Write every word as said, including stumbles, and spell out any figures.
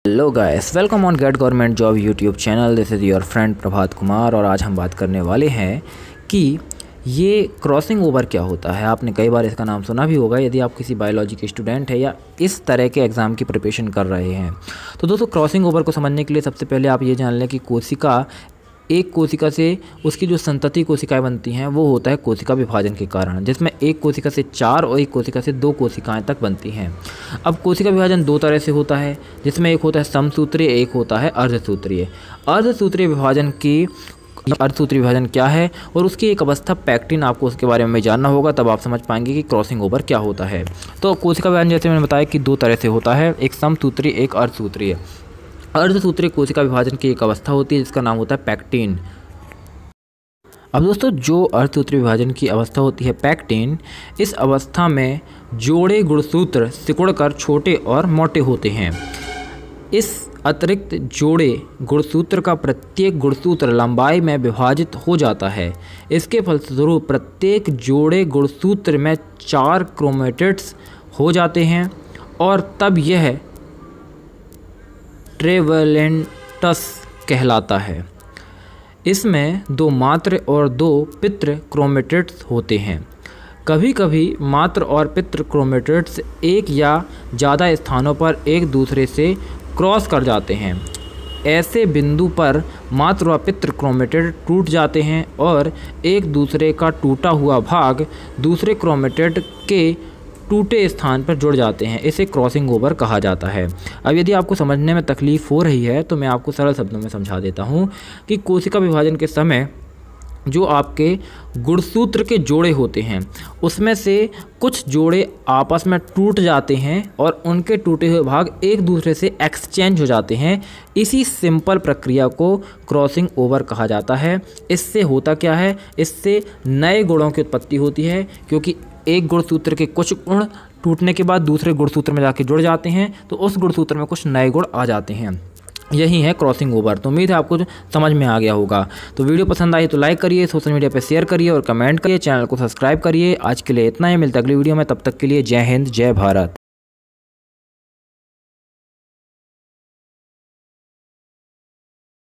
Hello guys, welcome on get government job YouTube channel. This is your friend Prabhat Kumar और आज हम बात करने वाले हैं कि ये क्रॉसिंग ओवर क्या होता है। आपने कई बार इसका नाम सुना भी होगा यदि आप किसी बायोलॉजी के स्टूडेंट है या इस तरह के एग्ज़ाम की प्रिपरेशन कर रहे हैं। तो दोस्तों, क्रॉसिंग ओवर को समझने के लिए सबसे पहले आप ये जान लें कि कोशिका एक कोशिका से उसकी जो संतति कोशिकाएं बनती हैं वो होता है कोशिका विभाजन के कारण, जिसमें एक कोशिका से चार और एक कोशिका से दो कोशिकाएं तक बनती हैं। अब कोशिका विभाजन दो तरह से होता है, जिसमें एक होता है समसूत्रीय, एक होता है अर्धसूत्रीय। अर्धसूत्रीय विभाजन की अर्धसूत्रीय विभाजन क्या है और उसकी एक अवस्था पैक्टिन, आपको उसके बारे में जानना होगा, तब आप समझ पाएंगे कि क्रॉसिंग ओवर क्या होता है। तो कोशिका विभाजन जैसे मैंने बताया कि दो तरह से होता है, एक समसूत्रीय, एक अर्धसूत्रीय। अर्धसूत्रीय कोशिका विभाजन की एक अवस्था होती है जिसका नाम होता है पैक्टिन। अब दोस्तों, जो अर्धसूत्रीय विभाजन की अवस्था होती है पैक्टिन, इस अवस्था में जोड़े गुणसूत्र सिकुड़कर छोटे और मोटे होते हैं। इस अतिरिक्त जोड़े गुणसूत्र का प्रत्येक गुणसूत्र लंबाई में विभाजित हो जाता है। इसके फलस्वरूप प्रत्येक जोड़े गुणसूत्र में चार क्रोमेटिड्स हो जाते हैं और तब यह ट्रेवलेंटस कहलाता है। इसमें दो मात्र और दो पितृ क्रोमेटिड्स होते हैं। कभी कभी मात्र और पितृ क्रोमेटिड्स एक या ज़्यादा स्थानों पर एक दूसरे से क्रॉस कर जाते हैं। ऐसे बिंदु पर मात्र व पितृ क्रोमेटिड टूट जाते हैं और एक दूसरे का टूटा हुआ भाग दूसरे क्रोमेटिड के टूटे स्थान पर जुड़ जाते हैं। इसे क्रॉसिंग ओवर कहा जाता है। अब यदि आपको समझने में तकलीफ़ हो रही है तो मैं आपको सरल शब्दों में समझा देता हूँ कि कोशिका विभाजन के समय जो आपके गुणसूत्र के जोड़े होते हैं उसमें से कुछ जोड़े आपस में टूट जाते हैं और उनके टूटे हुए भाग एक दूसरे से एक्सचेंज हो जाते हैं। इसी सिंपल प्रक्रिया को क्रॉसिंग ओवर कहा जाता है। इससे होता क्या है, इससे नए गुणों की उत्पत्ति होती है, क्योंकि एक गुणसूत्र के कुछ गुण टूटने के बाद दूसरे गुणसूत्र में जाके जुड़ जाते हैं तो उस गुणसूत्र में कुछ नए गुण आ जाते हैं। यही है क्रॉसिंग ओवर। तो उम्मीद है आपको समझ में आ गया होगा। तो वीडियो पसंद आई तो लाइक करिए, सोशल मीडिया पे शेयर करिए और कमेंट करिए, चैनल को सब्सक्राइब करिए। आज के लिए इतना ही, मिलता है अगली वीडियो में। तब तक के लिए जय हिंद, जय भारत।